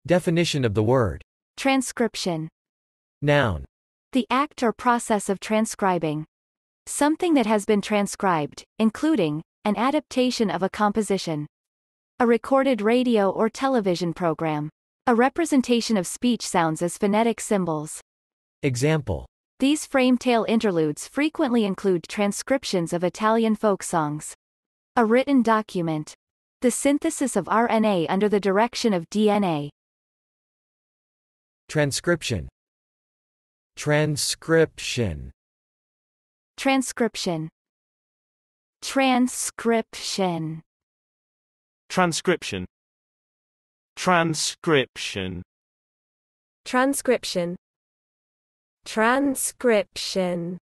Definition of the word. Transcription. Noun. The act or process of transcribing. Something that has been transcribed, including an adaptation of a composition, a recorded radio or television program, a representation of speech sounds as phonetic symbols. Example. These frame-tale interludes frequently include transcriptions of Italian folk songs. A written document. The synthesis of RNA under the direction of DNA. Transcription. Transcription. Transcription. Transcription. Transcription. Transcription. Transcription. Transcription.